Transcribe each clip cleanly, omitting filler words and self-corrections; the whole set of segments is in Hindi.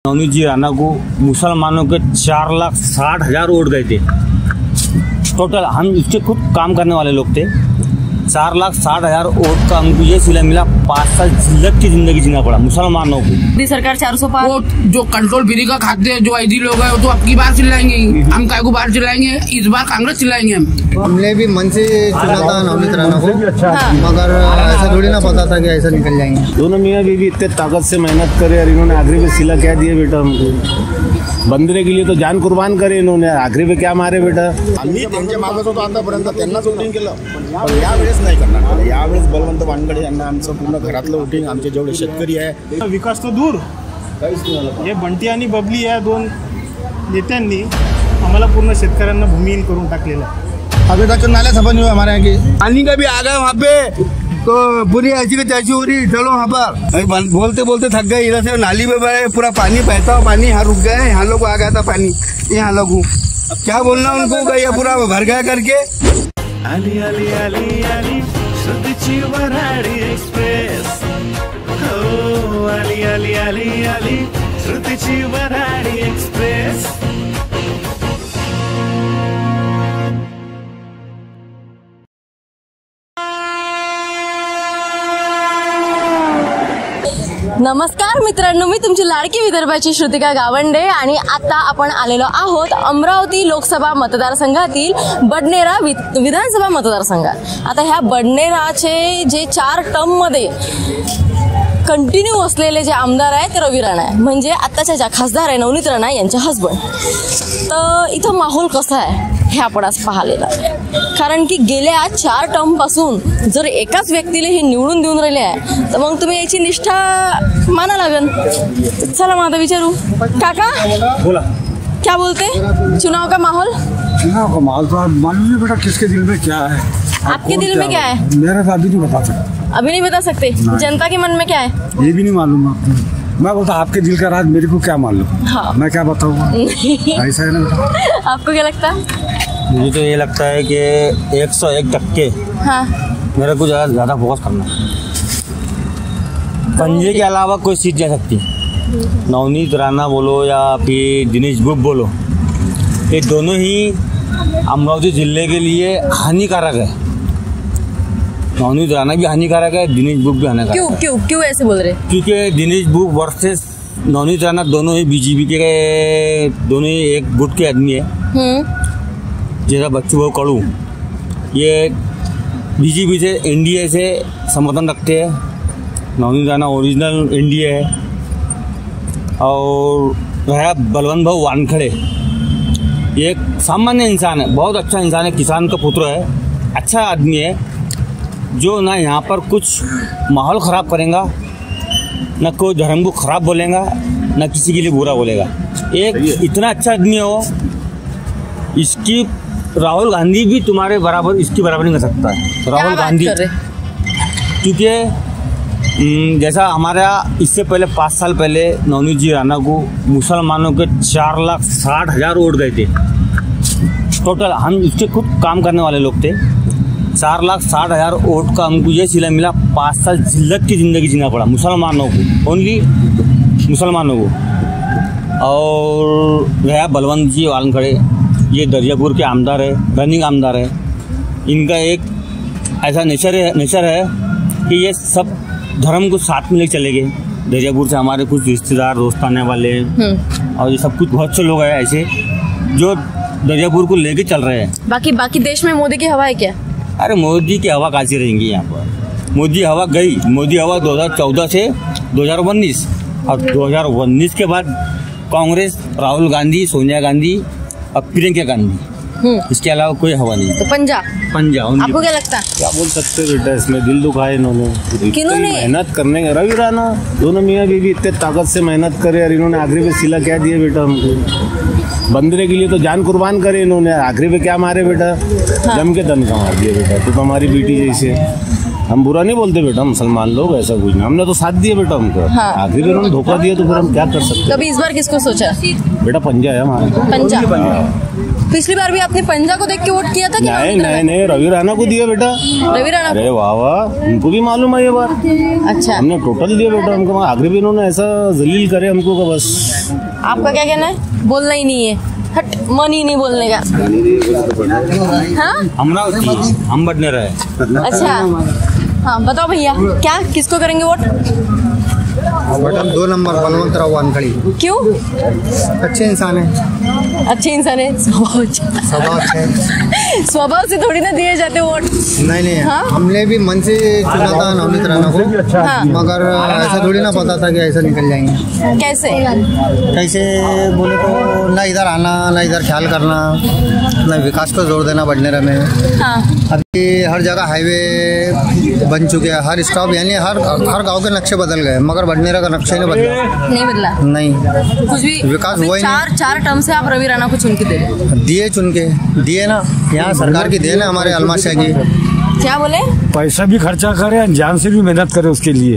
नवनीत जी राणा को मुसलमानों के 4,60,000 वोट गए थे टोटल। हम इसके खुद काम करने वाले लोग थे। 4,60,000 वोट का हमको ये सिला मिला। 5 साल जिल्लत की जिंदगी जीना पड़ा मुसलमानों को। मोदी सरकार 400 पार। वो जो कंट्रोल फ्री का खाते हैं जो आईडी लोग हैं तो अब की बार चिल्लाएंगे, हम काय को बार चिल्लाएंगे, इस बार कांग्रेस चिल्लाएंगे। हमने भी मन से चुना था नवनीत राणा को, मगर ऐसा थोड़ी ना पता था कि ऐसा निकल जाएंगे। दोनों मियाँ बीवी इतने ताकत से मेहनत करे और इन्होंने आखिरी में सिला क्या दिए बेटा हमको। बंदरे के लिए तो जान कुर्बान करे इन्होंने, आखिरी पे क्या मारे बेटा। आम्ही त्यांच्या मागच होतो आतापर्यंत, त्यांनाच वोटिंग केलं, पण यावेळेस नाही करणार। यावेळेस बलवंत वानकडे यांना आमचं पूर्ण घरातलं वोटिंग, आमचे जेवढे शेतकरी आहे। विकास तो दूर, हे बंटी आणि बबली या दोन नेत्यांनी आम्हाला पूर्ण शेतकऱ्यांना भूमिहीन करून टाकलेलं आहे। अभी तक नाले सफल नहीं हुए हमारे यहाँ की। पानी का भी आ गया वहाँ पे, तो पूरी ऐसी की तैसी हो रही। चलो वहाँ पर बोलते बोलते थक गए। इधर से नाली में पूरा पानी बहता हुआ, पानी यहाँ रुक गया है, यहाँ लोग आ गया था पानी, यहाँ लोग क्या बोलना उनको, ये पूरा भर गया करके। आली आली आली आली श्रुतीची वऱ्हाडी एक्सप्रेस, हो आली आली आली आली श्रुतीची वऱ्हाडी एक्सप्रेस। नमस्कार मित्रांनो, मी तुमची लाडकी विदर्भाची श्रुतिका गावंडे आणि आता आपण आलेलो आहोत अमरावती लोकसभा मतदारसंघातील बडनेरा विधानसभा मतदारसंघात। आता ह्या बडनेराचे जे 4 टर्ममध्ये कंटिन्यू असलेले जे आमदार आहेत ते रवी राणा आहे, म्हणजे आताच्या ज्या खासदार आहे नवनीत राणा यांचे हसबंड। तर इथं माहोल कसा आहे हे आपण आज पाहिलेलं आहे, कारण की गेल्या 4 टर्म पासून जर एकाच व्यक्तीला हे निवडून देऊन राहिले आहे तर मग तुम्ही याची निष्ठा माना लागन। चला मग आता विचारू, काका बोला क्या बोलते, चुनाव का माहौल? चुनाव का माहौल तो मालूम नहीं बेटा किसके दिल में क्या है। आपके दिल में क्या है? मेरा तो अभी नहीं बता सकता। अभी नहीं बता सकते? जनता के मन में क्या है ये भी नहीं मालूम आपको। मैं बोलता आपके दिल का राज मेरे को क्या मालूम। हाँ। मैं क्या बताऊंगा, ऐसा है ना। आपको क्या लगता है? मुझे तो ये लगता है कि 101% हाँ मेरे को ज़्यादा फोकस करना है। पंजे के अलावा कोई सीट जा सकती है। नवनीत राणा बोलो या फिर दिनेश बुक बोलो, ये दोनों ही अमरावती जिले के लिए हानिकारक है। नवनीत राणा भी हानिकारक है, दिनेश बुक भी हानिकारक है। क्यों ऐसे बोल रहे? क्योंकि दिनेश बुक वर्सेस नवनीत राणा दोनों ही बीजेपी के, दोनों ही एक गुट के आदमी है। जैसा बच्चू भाऊ कड़ू ये बीजेपी से, एनडीए से समर्थन रखते हैं। नवनीत राणा ओरिजिनल एनडीए है। और रहा बलवंत भाऊ वानखड़े, ये एक सामान्य इंसान है, बहुत अच्छा इंसान है, किसान का पुत्र है, अच्छा आदमी है, जो ना यहाँ पर कुछ माहौल ख़राब करेगा, ना कोई धर्म को ख़राब बोलेगा, ना किसी के लिए बुरा बोलेगा। एक इतना अच्छा आदमी है वो, इसकी राहुल गांधी भी तुम्हारे बराबर, इसकी बराबर नहीं कर सकता है राहुल गांधी। क्योंकि जैसा हमारा इससे पहले 5 साल पहले नवनीत जी राणा को मुसलमानों के 4,60,000 वोट गए थे टोटल। हम इसके खुद काम करने वाले लोग थे। 4,60,000 वोट का हमको ये सिला मिला। 5 साल जिल्लत की ज़िंदगी जीना पड़ा मुसलमानों को, ओनली मुसलमानों को। और रहा बलवंत जी वानखड़े, ये दरियापुर के आमदार है, रनिंग आमदार है। इनका एक ऐसा नेचर है कि ये सब धर्म को साथ में लेकर चले गए। दरियापुर से हमारे कुछ रिश्तेदार दोस्त आने वाले हैं, और ये सब कुछ बहुत से लोग हैं ऐसे जो दरियापुर को लेके चल रहे हैं। बाकी देश में मोदी की हवा है क्या? अरे मोदी की हवा कैसी रहेंगी यहाँ पर? मोदी हवा गई। मोदी हवा 2014 से 2019, और 2019 के बाद कांग्रेस, राहुल गांधी, सोनिया गांधी और प्रियंका गांधी, इसके अलावा कोई हवा नहीं। तो पंजा आपको क्या लगता है? क्या बोल सकते बेटा, इसमें दिल दुखाए इन्होंने। किन्होंने? मेहनत करने का रवि राणा, दोनों मियाँ बीवी इतने ताकत से मेहनत करे और इन्होंने आखिरी पे सिला क्या दिए बेटा हमको। बंदरे के लिए तो जान कुर्बान करे इन्होंने, आखिरी पे क्या मारे बेटा। जम के दन का मार दिया बेटा, तो हमारी बेटी जैसे। हम बुरा नहीं बोलते बेटा, मुसलमान लोग ऐसा कुछ नहीं, हमने तो साथ दिया बेटा उनको। हाँ। आखिर में उन्होंने धोखा दिया तो फिर हम क्या कर सकते कभी इस बार किसको सोचा? बेटा पंजा है हमारा। पंजा। पिछली बार भी आपने पंजा को देख के वोट किया था कि नहीं, रवि राणा को दिया बेटा। रवि राणा? अरे वाह वाह, उनको भी मालूम है ये बात। अच्छा, हमने टोटल दिया बेटा उनको। आखिर भी इन्होंने ऐसा जलील करे हमको का बस। आपका क्या कहना है? बोलना ही नहीं है, हट, मन ही नहीं बोलने का। हाँ, अमरावती हम बडनेरा है। अच्छा, हाँ बताओ भैया, क्या किसको करेंगे vote? Button 2 number Balwantrao Wankhede. क्यों? अच्छे इंसान है। अच्छे इंसान है, स्वभाव अच्छा है। स्वभाव से थोड़ी ना दिए जाते वोट। नहीं, हाँ? हमने भी मन से चुना था नवनीत राणा को। हाँ। मगर ऐसा थोड़ी ना पता था कि ऐसा निकल जाएंगे। कैसे? कैसे बोले तो ना इधर आना, ना इधर ख्याल करना, ना विकास पर जोर देना बडनेरा में। हाँ। अभी हर जगह हाईवे बन चुके हैं, हर स्टॉप, यानी हर गांव के नक्शे बदल गए, मगर बडनेरा का नक्शा नहीं बदला। नहीं बदला? नहीं, कुछ भी विकास हुआ ही नहीं। चार टर्म से आप रवि राणा को चुन के दिए, चुन के दिए ना। यहाँ सरकार की देन है हमारे अलमाशाह की। क्या बोले? पैसा भी खर्चा करे, जान से भी मेहनत करे उसके लिए,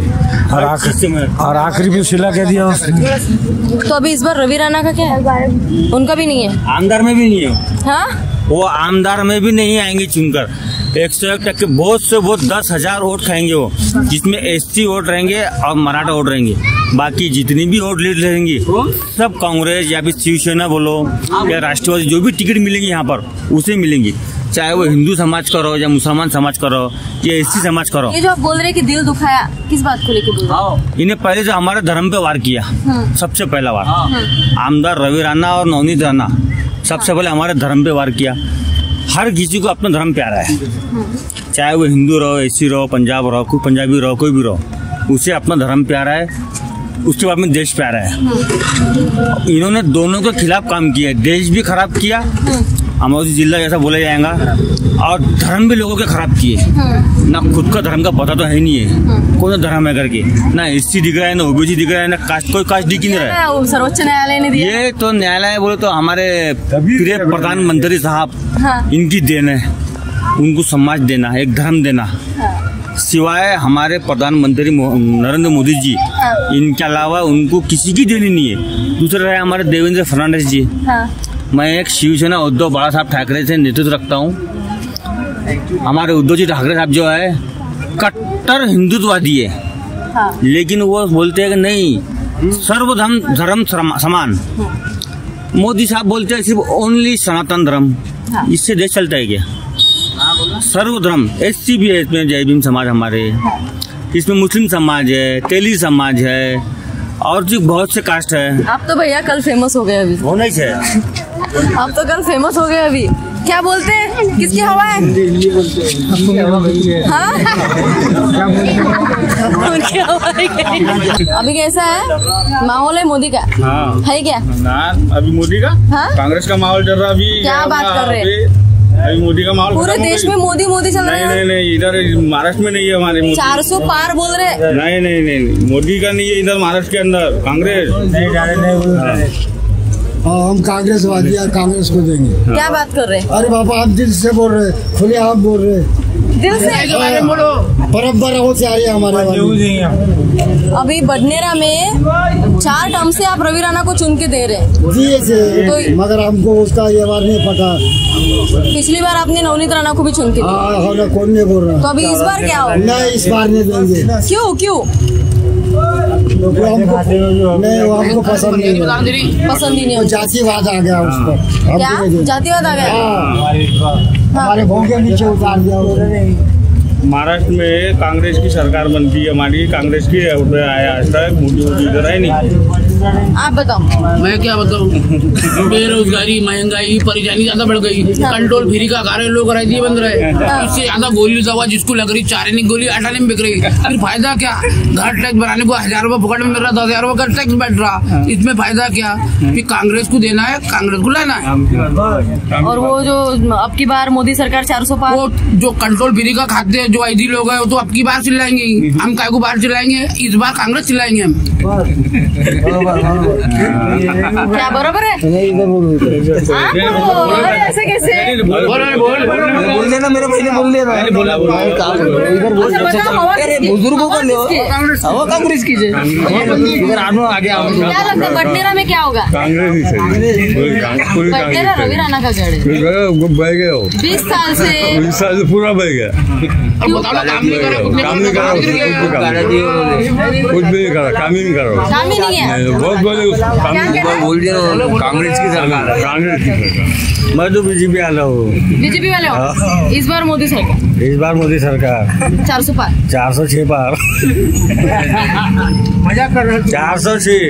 और आखिरी में सिला कह दिया उसने। तो अभी इस बार रवि राणा का क्या है? उनका भी नहीं है, आमदार में भी नहीं है। हाँ, वो आमदार में भी नहीं आएंगे चुनकर। 101% बहुत से बहुत 10,000 वोट खाएंगे वो, जिसमें SC वोट रहेंगे और मराठा वोट रहेंगे। बाकी जितनी भी वोट लीड रहेंगी सब कांग्रेस या फिर शिवसेना बोलो या राष्ट्रवादी, जो भी टिकट मिलेंगी यहाँ पर उसे मिलेंगी, चाहे वो हिंदू समाज का रहो या मुसलमान समाज का रहो या SC समाज का रहो। ये जो आप बोल रहे हैं कि दिल दुखाया, किस बात को लेकर बोल रहे हैं? इन्हें पहले जो हमारे धर्म पे वार किया, सबसे पहला वार आमदार रवि राणा और नवनीत राणा, सबसे पहले हमारे धर्म पे वार किया। हर किसी को अपना धर्म प्यारा है, चाहे वो हिंदू रहो, SC रहो, पंजाब रहो, कोई पंजाबी रहो, कोई भी रहो, उसे अपना धर्म प्यारा है, उसके बाद में देश प्यारा है। इन्होंने दोनों के खिलाफ काम किया, देश भी खराब किया, अमरावती जिला जैसा बोला जाएगा, और धर्म भी लोगों के खराब किए। ना खुद का धर्म का पता तो है नहीं है, कौन सा धर्म है करके, ना SC दिख रहा है, ना OBC दिख रहा है, ना कास्ट, कोई कास्ट दिख ही नहीं रहा है। सर्वोच्च न्यायालय ने दिया। ये तो न्यायालय बोले तो हमारे प्रिय प्रधानमंत्री साहब, इनकी देन है, उनको समाज देना, एक धर्म देना। सिवाय हमारे प्रधानमंत्री नरेंद्र मोदी जी, इनके अलावा उनको किसी की देनी नहीं है। दूसरा रहे हमारे देवेंद्र फडणवीस जी। मैं एक शिवसेना उद्धव बाला साहब ठाकरे से नेतृत्व रखता हूँ। हमारे उद्धव जी ठाकरे साहब जो है कट्टर हिंदुत्ववादी है, लेकिन वो बोलते हैं कि नहीं, सर्वधर्म समान। मोदी साहब बोलते हैं सिर्फ ओनली सनातन धर्म। इससे देश चलता है क्या? सर्वधर्म, SC भी है इसमें, जय भीम समाज हमारे, इसमें मुस्लिम समाज है, तेली समाज है, और जो बहुत से कास्ट है। आप तो भैया कल फेमस हो गए अभी। वो नहीं है, आप तो कल फेमस हो गए अभी। क्या बोलते हैं, किसकी हवा है? हाँ? उनकी हवा है। अभी कैसा है माहौल है मोदी का? हाँ। है क्या? ना अभी मोदी का, हाँ? कांग्रेस का माहौल चल रहा अभी। क्या बात कर रहे हैं? अभी मोदी का माहौल पूरे देश में मोदी मोदी चल रहा है। नहीं, इधर महाराष्ट्र में नहीं है हमारे मोदी। 400 पार बोल रहे। नहीं, मोदी का नहीं है इधर महाराष्ट्र के अंदर, कांग्रेस नहीं। हम कांग्रेसवादी है, कांग्रेस को देंगे। क्या बात कर रहे हैं? अरे बाबा, आप दिल से बोल रहे, खुले आप बोल रहे, दिल से परंपरा से आ रही है हमारे। अभी बडनेरा में 4 टर्म से आप रवि राणा को चुन के दे रहे हैं। दिए से, तो मगर हमको उसका ये बार नहीं पता। पिछली बार आपने नवनीत राणा को भी चुन के दिया। कौन नहीं बोल रहा? तो अभी इस बार क्या हो? नहीं, इस बार नहीं देंगे। क्यों? नहीं, वो हमको पसंद नहीं है। पसंद ही नहीं है। जातिवाद आ गया उस पर। क्या जातिवाद आ गया? हमारे गाँव के नीचे उतार दिया। महाराष्ट्र में कांग्रेस की सरकार बनती है हमारी, कांग्रेस की आया आज तक, मोदी इधर है नहीं। आप बताओ। मैं क्या बताऊँ, बेरोजगारी, महंगाई, परेशानी ज्यादा बढ़ गई। कंट्रोल फ्री का कार्य लोग राइती बंद रहे, इससे ज्यादा गोली दवा जिसको लग रही, चारे गोली 8 आने में बिक रही, फिर फायदा क्या? घर टैक्स बनाने को 1000 रुपए फुकट में मिल रहा, 10,000 रुपए का टैक्स बैठ रहा, इसमें फायदा क्या? कि कांग्रेस को देना है, कांग्रेस को लेना है। और वो जो अब की बार मोदी सरकार 400 पार, वो जो कंट्रोल फ्री का खाते जो ऐदी लोग हैं वो तो अब की बार चिल्लाएंगे, हम काय को बार चिल्लाएंगे, इस बार कांग्रेस चिल्लाएंगे हम। क्या बरोबर है? ऐसे कैसे? बोल देना मेरे पहले बोल देना। बुजुर्गों को हवा कांग्रेस की इधर आगे आओ। क्या लगता है बडनेरा में क्या होगा? बडनेरा रवि राणा का गढ़ है। 20 साल से पूरा बह गया। काम नहीं करा, कुछ भी नहीं करा, काम ही नहीं करा। काम ही नहीं है। बहुत बोले बोल दिया कांग्रेस की सरकार, कांग्रेस की सरकार। मैं तो बीजेपी वाला हूँ। बीजेपी वाले हो? इस बार मोदी सरकार। इस बार मोदी सरकार 400 पार, 406 पार। मजाक कर रहे 406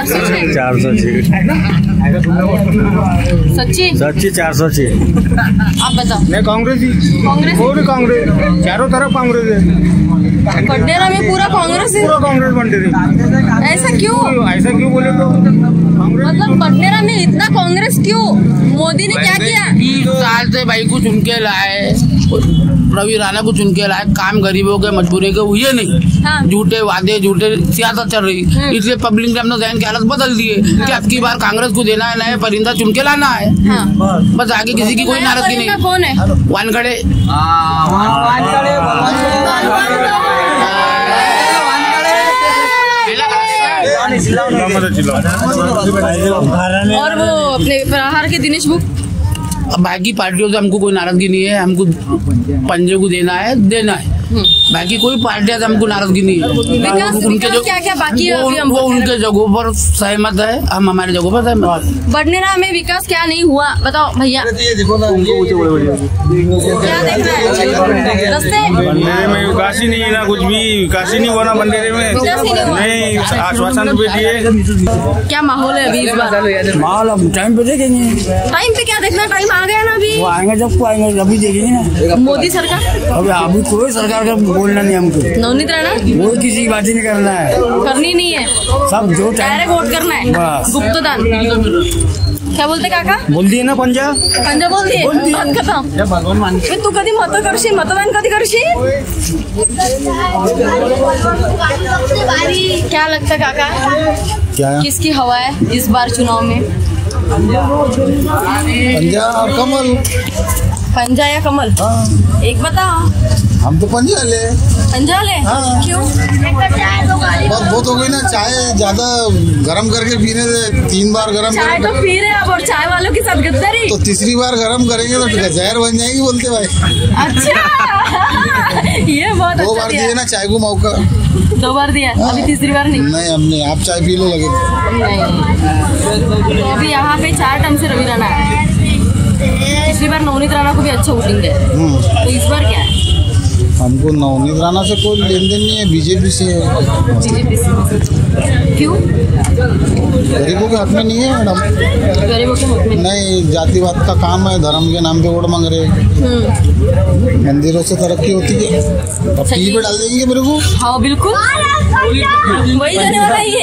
सच्ची सच्ची 406। आप बताओ। मैं कांग्रेस ही, कांग्रेस और कांग्रेस, चारों तरफ कांग्रेस है। बडनेरा में पूरा कांग्रेस है। पूरा कांग्रेस बडनेरा। ऐसा क्यों? ऐसा क्यों बोले तो? मतलब बडनेरा में इतना कांग्रेस क्यों? मोदी ने क्या किया? 20 साल से भाई को चुन के लाए, रवि राणा को चुन के लाए, काम गरीबों के मजबूरी के हुए नहीं। हाँ। झूठे वादे, झूठे सियासत चल रही, इसलिए पब्लिक ने अपना जहन की हालत बदल दिए कि अब की बार कांग्रेस को देना है, नए परिंदा चुन के लाना है। हाँ। बस आगे किसी की कोई नाराजगी नहीं। कौन है? वानखड़े। और वो अपने प्रहार के दिनेश बुक। अब बाकी पार्टियों से हमको कोई नाराजगी नहीं है, हमको पंजे को देना है, देना है। बाकी कोई पार्टियां से हमको नाराजगी नहीं है। उनके जो क्या क्या बाकी है वो उनके जगहों पर सहमत है, हम हमारे जगहों पर सहमत। बडनेरा में विकास क्या नहीं हुआ बताओ भैया। क्या देखना है? रस्ते बंडेरे में विकास ही नहीं है ना, कुछ भी विकास ही नहीं हुआ ना बंडेरे में। नहीं, आश्वासन पे दिए। क्या माहौल है अभी इस बार? माहौल अब टाइम पे देखेंगे। टाइम पे क्या देखना? टाइम आ गया ना अभी। वो आएंगे जब आएंगे अभी देखेंगे ना। मोदी सरकार अभी कोई सरकार का बोलना नहीं हमको। नवनीत राणा वो किसी की बात ही नहीं करना है, करनी नहीं है, सब जो डायरेक्ट वोट करना है, बस। गुप्तदान। क्या बोलते काका? बोल दिए ना पंजा बोल दिए बात खत्म। तू कधी मतदान कधी करशील? क्या लगता है काका? क्या किसकी हवा है इस बार चुनाव में? पंजा और कमल। पंजा या कमल? एक बताओ। हम तो पंजा ले। पंजा ले? हाँ। क्यों? बहुत हो गई ना, चाय ज्यादा गरम करके पीने से 3 बार गरम चाय तो पी रहे अब, और चाय वालों के साथ गद्दारी। तो तीसरी बार गरम करेंगे तो जहर बन जाएगी बोलते भाई। अच्छा ये बहुत 2 बार दिए ना चाय को मौका। 2 बार दिया, अभी तीसरी बार नहीं। नहीं हमने, आप चाय पी लो लगे। नहीं। तो अभी यहाँ पे 4 टर्म से रवि राणा है। पिछली बार नवनीत राणा को भी अच्छा वोटिंग है, तो इस बार क्या है? हमको नवनीत राणा से कोई लेन देन नहीं है, बीजेपी से है। बीजेपी से? क्यों? गरीबों के हक में नहीं है मैडम। गरीबों के हक में नहीं, जातिवाद का काम है, धर्म के नाम पे वोट मांग रहे हैं। मंदिरों से तरक्की होती है, अब टीवी पे डाल देंगे मेरे को। हाँ बिल्कुल, वही जाने वाला ही है।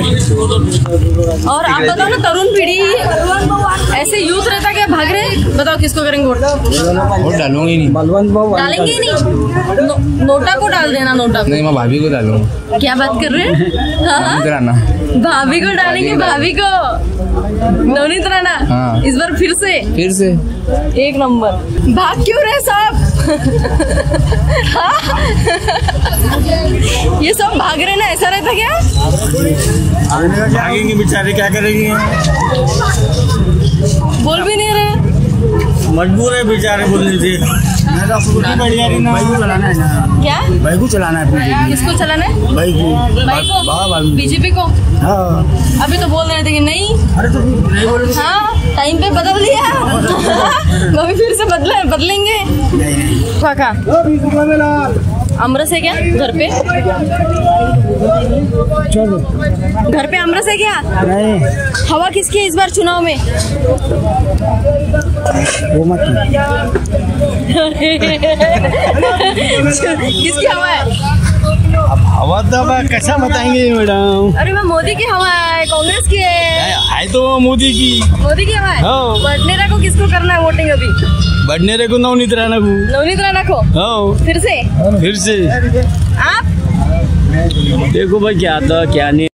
और आप बताओ ना, तरुण पीढ़ी ऐसे यूथ रहता क्या भाग रहे? बताओ किसको करेंगे वोट? डालूंगी नहीं, डालेंगे ही नहीं। नोटा को डाल देना। नोटा को नहीं, मैं भाभी को डालूंगा। क्या बात कर रहे हैं? भाभी को डालेंगे, भाभी को। नवनीत राणा हाँ। इस बार फिर से 1 नंबर। भाग क्यों रहे सब? ये सब भाग रहे ना, ऐसा रहता क्या? भागेंगे बेचारे, क्या करेंगे? बोल भी नहीं रहे, मजबूर है बेचारे बोलने से। क्या भाई को चलाना है। किसको चलाना है? भाई को, बीजेपी को। अभी तो बोल रहे थे कि नहीं। हाँ, टाइम पे बदल दिया। अभी फिर से बदलेंगे। काका अमरस है क्या घर पे? घर पे अमरस है क्या? नहीं। हवा किसकी है इस बार चुनाव में? वो मत किसकी हवा है? अब हवा तो कैसा बताएंगे मैडम? अरे मैं मोदी की हवा है, कांग्रेस की है तो मोदी की हवा है। बडनेरा को किसको करना है वोटिंग अभी? बडनेरे को नवनीत राणा को। नवनीत राणा को? हाँ। फिर से? फिर से। आप? देखो भाई क्या आता क्या नहीं।